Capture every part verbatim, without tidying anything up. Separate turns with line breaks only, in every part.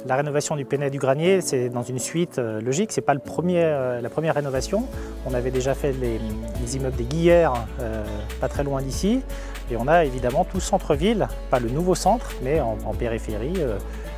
La rénovation du Pénètre du Granier, c'est dans une suite euh, logique. Ce n'est pas le premier, euh, la première rénovation. On avait déjà fait les, les immeubles des Guillères, euh, pas très loin d'ici. Et on a évidemment tout centre-ville, pas le nouveau centre, mais en, en périphérie, euh,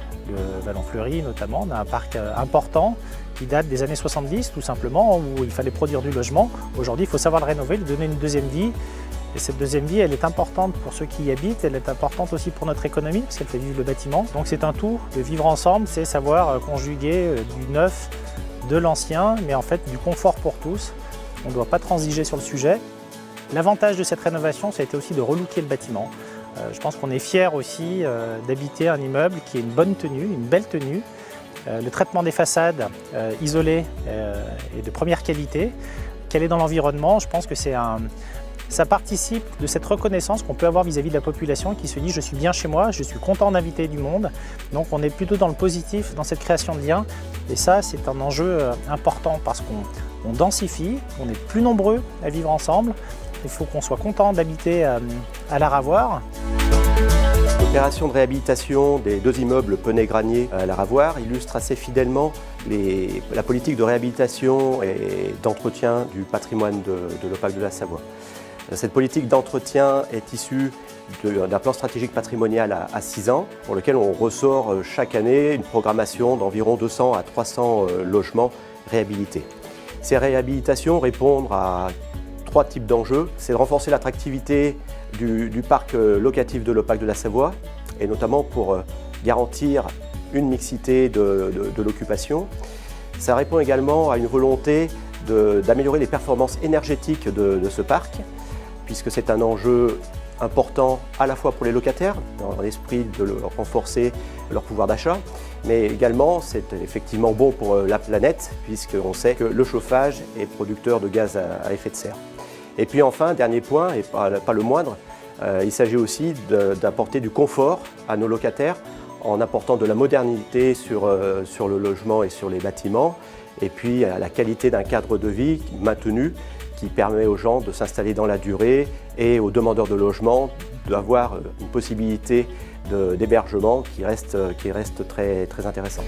le Vallon-Fleury notamment. On a un parc euh, important qui date des années soixante-dix, tout simplement, où il fallait produire du logement. Aujourd'hui, il faut savoir le rénover, lui donner une deuxième vie. Et cette deuxième vie, elle est importante pour ceux qui y habitent, elle est importante aussi pour notre économie, parce qu'elle fait vivre le bâtiment. Donc c'est un tout, de vivre ensemble, c'est savoir conjuguer du neuf, de l'ancien, mais en fait du confort pour tous. On ne doit pas transiger sur le sujet. L'avantage de cette rénovation, ça a été aussi de relooker le bâtiment. Euh, je pense qu'on est fiers aussi euh, d'habiter un immeuble qui ait une bonne tenue, une belle tenue. Euh, le traitement des façades euh, isolées euh, est de première qualité. Qu'elle est dans l'environnement, je pense que c'est un... Ça participe de cette reconnaissance qu'on peut avoir vis-à-vis de la population qui se dit « je suis bien chez moi, je suis content d'inviter du monde ». Donc on est plutôt dans le positif, dans cette création de liens. Et ça, c'est un enjeu important parce qu'on densifie, on est plus nombreux à vivre ensemble. Il faut qu'on soit content d'habiter à la Ravoire.
L'opération de réhabilitation des deux immeubles Penètre-Granier à la Ravoire illustre assez fidèlement les, la politique de réhabilitation et d'entretien du patrimoine de, de l'O P A C de la Savoie. Cette politique d'entretien est issue d'un plan stratégique patrimonial à, à six ans, pour lequel on ressort chaque année une programmation d'environ deux cents à trois cents logements réhabilités. Ces réhabilitations répondent à trois types d'enjeux. C'est de renforcer l'attractivité du, du parc locatif de l'O P A C de la Savoie, et notamment pour garantir une mixité de, de, de l'occupation. Ça répond également à une volonté d'améliorer les performances énergétiques de, de ce parc, puisque c'est un enjeu important à la fois pour les locataires, dans l'esprit de leur renforcer leur pouvoir d'achat, mais également c'est effectivement bon pour la planète, puisqu'on sait que le chauffage est producteur de gaz à effet de serre. Et puis enfin, dernier point, et pas, pas le moindre, euh, il s'agit aussi d'apporter du confort à nos locataires en apportant de la modernité sur, euh, sur le logement et sur les bâtiments, et puis à la qualité d'un cadre de vie maintenu qui permet aux gens de s'installer dans la durée et aux demandeurs de logement d'avoir une possibilité d'hébergement qui reste, qui reste très, très intéressante.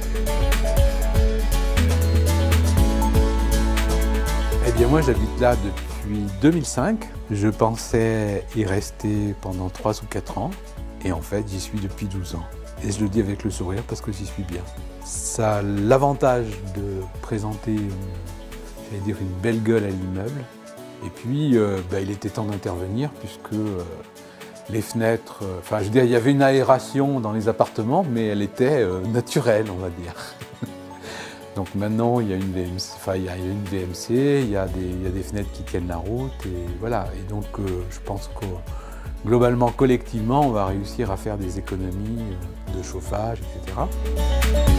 Eh bien moi j'habite là depuis deux mille cinq. Je pensais y rester pendant trois ou quatre ans et en fait j'y suis depuis douze ans. Et je le dis avec le sourire parce que j'y suis bien. Ça a l'avantage de présenter une, j'allais dire, une belle gueule à l'immeuble. Et puis, euh, bah, il était temps d'intervenir puisque euh, les fenêtres, euh, enfin, je veux dire, il y avait une aération dans les appartements, mais elle était euh, naturelle, on va dire. Donc maintenant, il y a une V M C, enfin, il y a une V M C, il y a des, il y a des fenêtres qui tiennent la route, et voilà. Et donc, euh, je pense que globalement, collectivement, on va réussir à faire des économies de chauffage, et cetera.